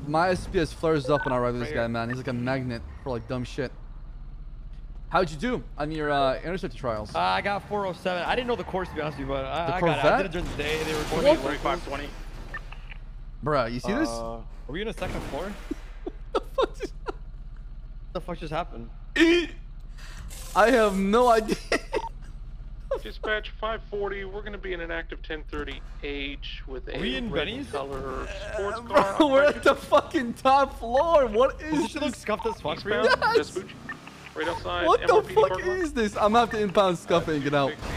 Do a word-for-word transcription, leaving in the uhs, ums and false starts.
My S P S flares up when I ride with this Right guy, here. man. He's like a magnet for like dumb shit. How'd you do on your uh, interceptor trials? Uh, I got four oh seven. I didn't know the course to be honest with you, but I, The I got it. I Corvette? did it during the day. They were What? twenty, thirty-five twenty. Bruh, you see this? Uh, are we in a second floor? The fuck just- What the fuck just happened? I have no idea. Dispatch five forty. We're going to be in an active ten thirty H with a Are we in red Benny's? color sports Uh, car. bro, we're at the fucking top floor. What Does is this shit look this? scuffed as fuck for you? Eastbound, Yes! Vespucci, right outside. What M the R P fuck parking lot. is this? I'm gonna have to impound scuffing and get out.